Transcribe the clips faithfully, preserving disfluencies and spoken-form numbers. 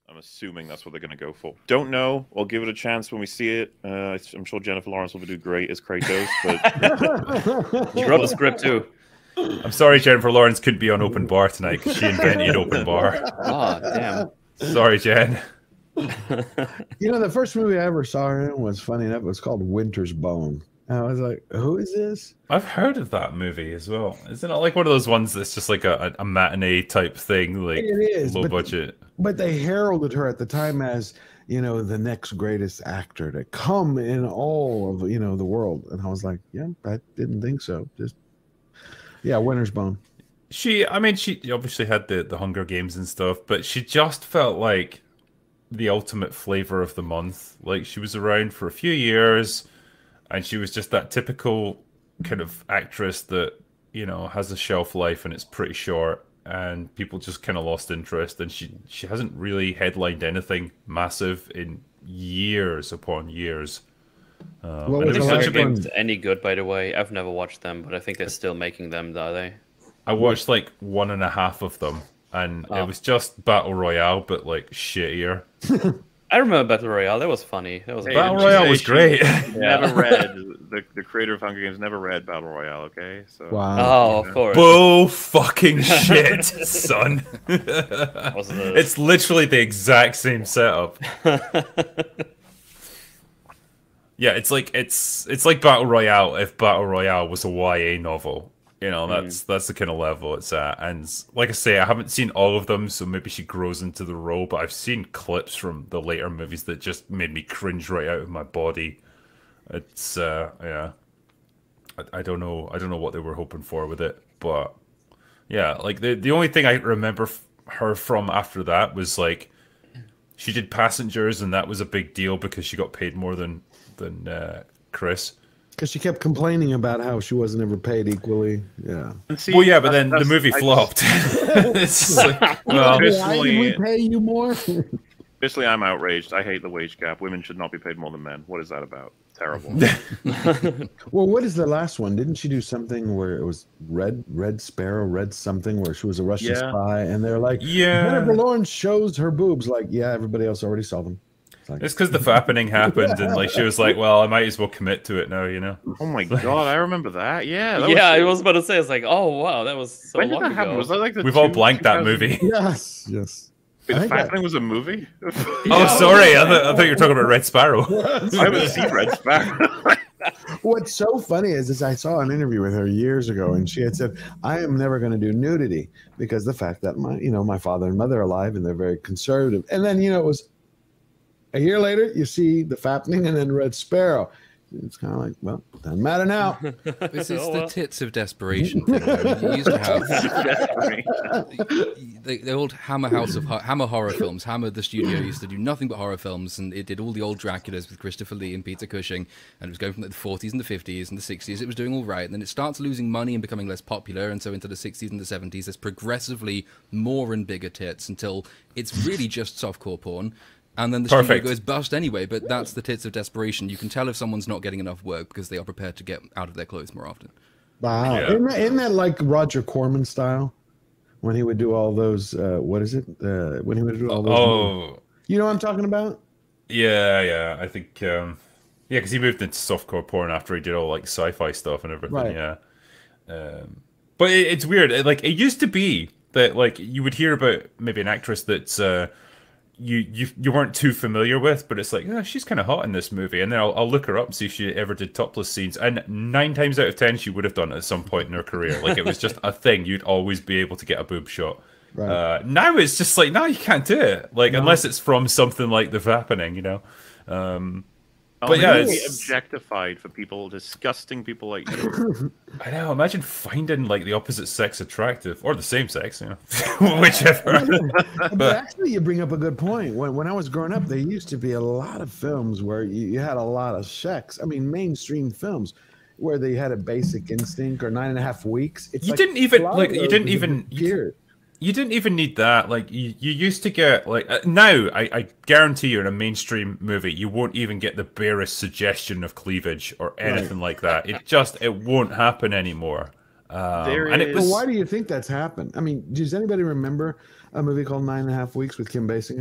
I'm assuming that's what they're going to go for. Don't know. We'll give it a chance when we see it. Uh, I'm sure Jennifer Lawrence will do great as Kratos, but she wrote the script too. I'm sorry, Jennifer Lawrence couldn't be on Open Bar tonight because she invented Open Bar. Oh, damn. Sorry, Jen. You know, the first movie I ever saw her in was, funny enough, it was called Winter's Bone. And I was like, who is this? I've heard of that movie as well. Isn't it like one of those ones that's just like a, a matinee type thing, like It is, low but- budget? But they heralded her at the time as, you know, the next greatest actor to come in all of, you know, the world. And I was like, yeah, I didn't think so. Just, yeah, Winter's Bone. She, I mean, she obviously had the, the Hunger Games and stuff, but she just felt like the ultimate flavor of the month. Like, she was around for a few years, and she was just that typical kind of actress that, you know, has a shelf life and it's pretty short. And people just kind of lost interest, and she she hasn't really headlined anything massive in years upon years. Um, What and was it the was last such a big. Games any good, by the way? I've never watched them, but I think they're still making them, are they? I watched like one and a half of them, and Oh. it was just Battle Royale, but like shittier. I remember Battle Royale. That was funny. That was Hey, Battle didn't you Royale say was she great. Never read the the creator of Hunger Games. Never read Battle Royale. Okay, so Wow. Oh, of course. Bull fucking shit, son. Wasn't it? It's literally the exact same setup. Yeah, it's like it's it's like Battle Royale if Battle Royale was a Y A novel. You know, that's mm. that's the kind of level it's at. And like I say, I haven't seen all of them, so maybe she grows into the role, but I've seen clips from the later movies that just made me cringe right out of my body. It's uh yeah. I, I don't know I don't know what they were hoping for with it, but yeah, like the the only thing I remember f her from after that was like she did Passengers, and that was a big deal because she got paid more than than uh, Chris. Because she kept complaining about how she wasn't ever paid equally. Yeah. See, Well, yeah, but then the that's- movie I flopped. It's just like, well, Why did Personally- we pay you more? Officially, I'm outraged. I hate the wage gap. Women should not be paid more than men. What is that about? Terrible. Well, what is the last one? Didn't she do something where it was Red Red Sparrow, Red something, where she was a Russian Yeah. spy, and they're like, Yeah. Jennifer Lawrence shows her boobs. Like, yeah, everybody else already saw them. It's like, it's because the fappening happened, and like she was like, "Well, I might as well commit to it now," you know. Oh my god, I remember that. Yeah. That yeah, I was, was about to say, it's like, oh wow, that was so when did long that happen? ago. Was that like the We've all two- blanked that two thousand movie. yes, yes. Wait, I the think that- Fattening was a movie? Oh, sorry, I, th I thought you were talking about Red Sparrow. I haven't seen Red Sparrow. What's so funny is, is I saw an interview with her years ago, and she had said, "I am never going to do nudity because the fact that my, you know, my father and mother are alive, and they're very conservative." And then, you know, it was a year later, you see the Fappening and then Red Sparrow. It's kind of like, well, doesn't matter now. This is Oh, the well. tits of desperation thing. though. You used to have the, the old Hammer House of Ho- Hammer horror films. Hammer, the studio, used to do nothing but horror films, and it did all the old Draculas with Christopher Lee and Peter Cushing, and it was going from the forties and the fifties and the sixties. It was doing all right, and then it starts losing money and becoming less popular, and so into the sixties and the seventies, there's progressively more and bigger tits until it's really just softcore porn. And then the Perfect. studio goes bust anyway, but that's the tits of desperation. You can tell if someone's not getting enough work because they are prepared to get out of their clothes more often. Wow. Yeah. Isn't, that, isn't that like Roger Corman style? When he would do all those, uh, what is it? Uh, when he would do all those. Oh, You know what I'm talking about? yeah, yeah. I think, um, yeah, because he moved into softcore porn after he did all like sci-fi stuff and everything. Right. Yeah, um, but it, it's weird. It, like it used to be that like you would hear about maybe an actress that's. Uh, You, you you weren't too familiar with, but it's like, oh, she's kind of hot in this movie, and then I'll, I'll look her up and see if she ever did topless scenes, and nine times out of ten she would have done it at some point in her career. Like it was just a thing; you'd always be able to get a boob shot. Right. Uh, now it's just like, no, you can't do it. Like No. unless it's from something like The Fappening, you know. Um, Oh, But yeah, really it's- objectified for people, disgusting people like you. I know. Imagine finding like the opposite sex attractive, or the same sex, you know, whichever. But actually, you bring up a good point. When, when I was growing up, there used to be a lot of films where you, you had a lot of sex. I mean, mainstream films where they had a Basic Instinct or Nine and a Half Weeks. It's You like didn't even- a lot of like, you those didn't have even- you disappeared. You didn't even need that. Like you, you used to get like uh, now. I, I guarantee you, in a mainstream movie, you won't even get the barest suggestion of cleavage or anything like that. It just it won't happen anymore. Um, There and it is- But was why do you think that's happened? I mean, does anybody remember a movie called Nine and a Half Weeks with Kim Basinger?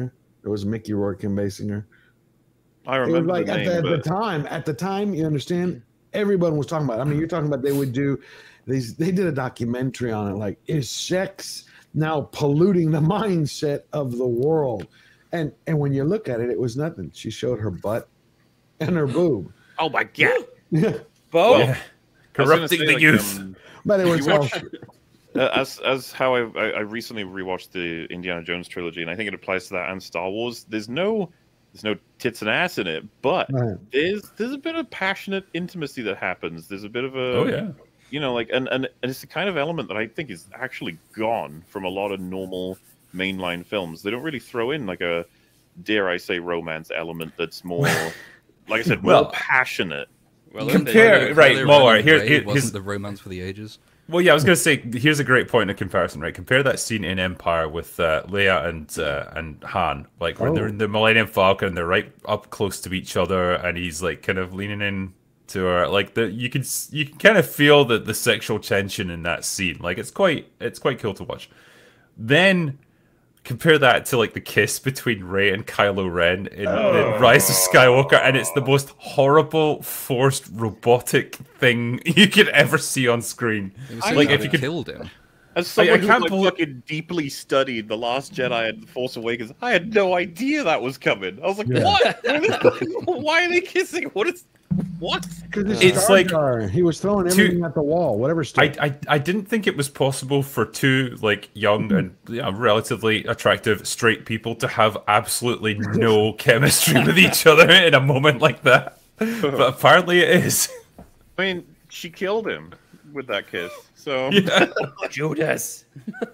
It was Mickey Rourke and Basinger. I It was remember like the at, name, the, at the but time. At the time, you understand. Everyone was talking about it. I mean, you're talking about they would do these. They did a documentary on it. Like, is sex now polluting the mindset of the world? And and when you look at it, it was nothing. She showed her butt and her boob. oh my god, Both. Well, Yeah. I was gonna Corrupting say, the like, youth. um, But it was You all, watch- uh, as as how I, I I recently rewatched the Indiana Jones trilogy, and I think it applies to that and Star Wars. There's no there's no tits and ass in it, but Right. there's there's a bit of passionate intimacy that happens. There's a bit of a Oh yeah. you know, like, and, and and it's the kind of element that I think is actually gone from a lot of normal mainline films. They don't really throw in like a, dare I say, romance element that's more, like I said, more Well, passionate. Well, compare- okay. right, Kylo Muller, Ren and here- Rey here- wasn't here's- the romance for the ages. Well, yeah, I was going to say, here's a great point of comparison, right? Compare that scene in Empire with uh, Leia and uh, and Han, like when Oh. they're in the Millennium Falcon, they're right up close to each other, and he's like kind of leaning in to her, like the you can s- you can kind of feel the the sexual tension in that scene. Like it's quite it's quite cool to watch. Then compare that to like the kiss between Rey and Kylo Ren in the Rise of Skywalker, and it's the most horrible, forced, robotic thing you could ever see on screen. It was I- like like, if if you you could- killed him. As someone I who can't like, believe- fucking deeply studied The Last Jedi and The Force Awakens, I had no idea that was coming. I was like, Yeah. what? Why are they kissing? What is... What? because It's like he was throwing two- everything at the wall, whatever. I, Stuff. I I didn't think it was possible for two like young and you know, relatively attractive straight people to have absolutely no chemistry with each other in a moment like that. But apparently it is. I mean, she killed him with that kiss. So Yeah. Judas.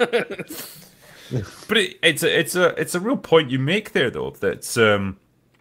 But it, it's a it's a it's a real point you make there though. That's um,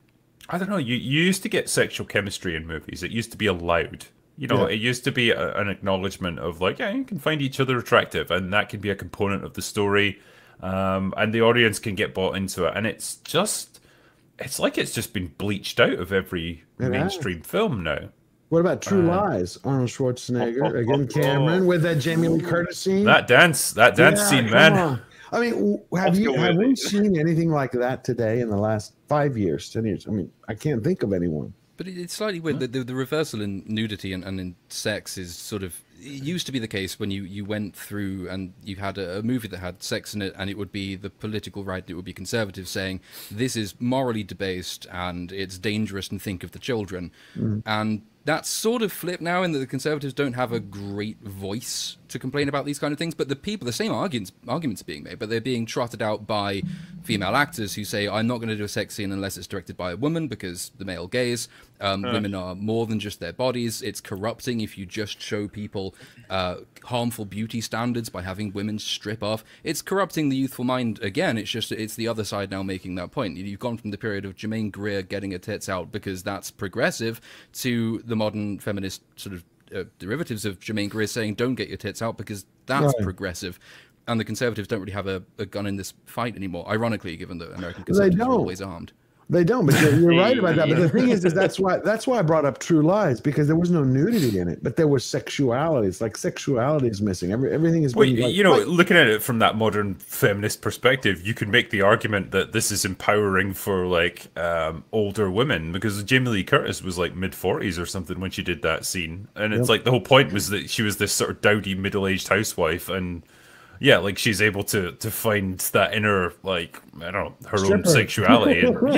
I don't know. You, you used to get sexual chemistry in movies. It used to be allowed. You know, Yeah. it used to be a, an acknowledgement of like, yeah, you can find each other attractive, and that can be a component of the story, um, and the audience can get bought into it. And it's just, it's like it's just been bleached out of every It has. mainstream film now. What about True Uh, Lies? Arnold Schwarzenegger again, Cameron with that Jamie Lee Curtis scene. That dance, that dance Yeah, scene, come man. on. I mean, w- have Oscar you have worthy. we seen anything like that today in the last five years, ten years? I mean, I can't think of anyone. But it- it's slightly weird. The, the, the reversal in nudity and, and in sex is sort of. It used to be the case when you, you went through and you had a, a movie that had sex in it, and it would be the political right, it would be conservative saying this is morally debased and it's dangerous and think of the children. And that's sort of flipped now in that the conservatives don't have a great voice to complain about these kind of things, but the people, the same arguments, arguments are being made, but they're being trotted out by female actors who say, I'm not going to do a sex scene unless it's directed by a woman because the male gaze. Um, Women are more than just their bodies. It's corrupting if you just show people uh, harmful beauty standards by having women strip off. It's corrupting the youthful mind again. It's just it's the other side now making that point. You've gone from the period of Jermaine Greer getting her tits out because that's progressive to the modern feminist sort of uh, derivatives of Jermaine Greer saying don't get your tits out because that's Right. progressive. And the conservatives don't really have a, a gun in this fight anymore, ironically, given that American They conservatives are don't. always armed. They don't, but you're, you're right about that. But the thing is, is that's why that's why I brought up True Lies, because there was no nudity in it, but there was sexuality. It's like sexuality is missing. Every, everything is Well, being like, you know, fight. looking at it from that modern feminist perspective, you can make the argument that this is empowering for like um, older women because Jamie Lee Curtis was like mid forties or something when she did that scene, and it's Yep. like the whole point was that she was this sort of dowdy middle-aged housewife, and yeah, like she's able to to find that inner like I don't know her own Stripper. sexuality. And,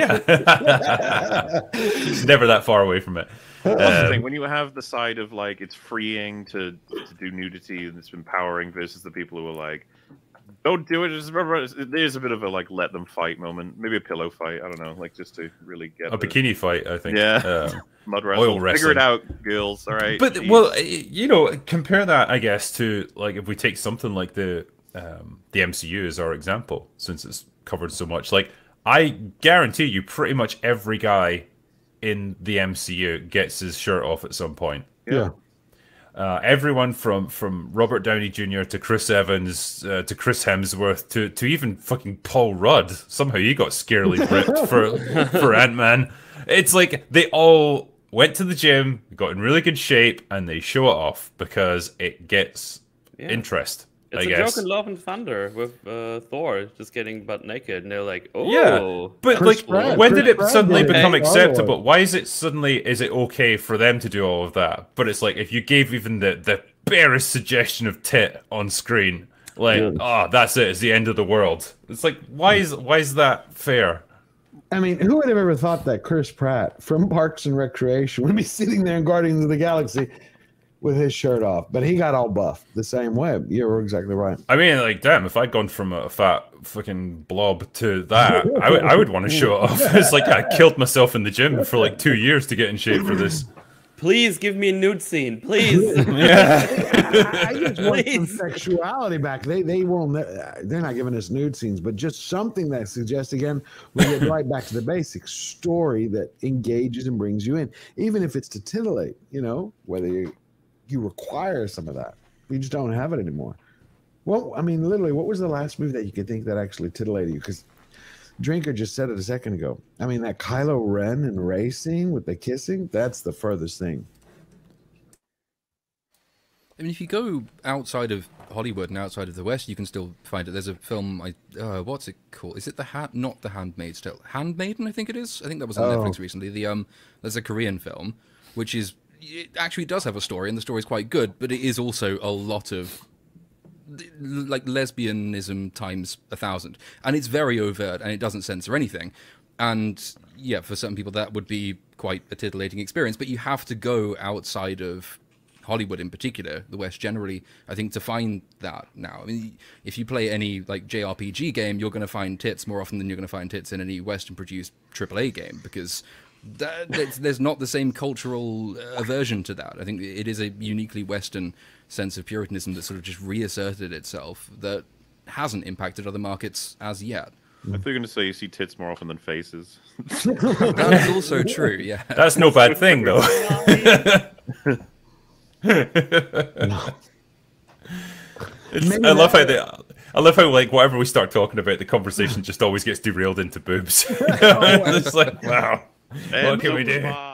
yeah, she's never that far away from it. That's the Um, thing. When you have the side of like it's freeing to to do nudity and it's empowering versus the people who are like, don't do it. Just remember, there's a bit of a like let them fight moment. Maybe a pillow fight. I don't know. Like just to really get a the bikini fight, I think. Yeah. Um, mud oil wrestle. Figure it wrestling. out, girls. All right. But Jeez. well, eh, you know, compare that, I guess, to like if we take something like the um, the M C U as our example, since it's covered so much. Like, I guarantee you, pretty much every guy in the M C U gets his shirt off at some point. yeah. Uh, everyone from from Robert Downey Junior to Chris Evans uh, to Chris Hemsworth to to even fucking Paul Rudd. Somehow he got scarily ripped for for Ant-Man. It's like they all went to the gym, got in really good shape, and they show it off because it gets Yeah. interest. It's I a guess. joke in Love and Thunder with uh, Thor just getting butt naked, and they're like, "Oh, Yeah, but Chris like, Pratt- when Chris did it Pratt suddenly did it. become Hey. acceptable? Why is it suddenly is it okay for them to do all of that? But it's like if you gave even the the barest suggestion of tit on screen, like, Yeah. oh, that's it, it's the end of the world. It's like, why is why is that fair? I mean, who would have ever thought that Chris Pratt from Parks and Recreation would be sitting there in Guardians of the Galaxy with his shirt off? But he got all buff the same way. You were exactly right. I mean, like, damn, if I'd gone from a fat fucking blob to that, I would I would want to show it off. It's like I killed myself in the gym for like two years to get in shape for this. please give me a nude scene, please." I, I just want some Please. sexuality back. They they won't. They're not giving us nude scenes, but just something that suggests again we get right back to the basics. Story that engages and brings you in, even if it's to titillate. You know, whether you you require some of that. We just don't have it anymore. Well, I mean, literally, what was the last movie that you could think that actually titillated you? Because Drinker just said it a second ago. I mean, that Kylo Ren and Rey scene with the kissing, that's the furthest thing. I mean, if you go outside of Hollywood and outside of the West, you can still find it. There's a film, I uh, what's it called? Is it the hat? Not the Handmaid's Tale. Handmaiden, I think it is. I think that was on Oh. Netflix recently. The um, there's a Korean film, which is it actually does have a story, and the story is quite good, but it is also a lot of like lesbianism times a thousand, and it's very overt, and it doesn't censor anything. And yeah, for certain people that would be quite a titillating experience, but you have to go outside of Hollywood in particular, the West generally, I think, to find that now. I mean, if you play any like J R P G game, you're going to find tits more often than you're going to find tits in any Western-produced triple A game, because that, there's, there's not the same cultural uh, aversion to that. I think it is a uniquely Western sense of Puritanism that sort of just reasserted itself that hasn't impacted other markets as yet. I thought you were going to say you see tits more often than faces. That is also true, yeah. That's no bad thing, though. It's, Maybe I love how that- they, I love how like whatever we start talking about, the conversation just always gets derailed into boobs. It's like, wow, what can we do?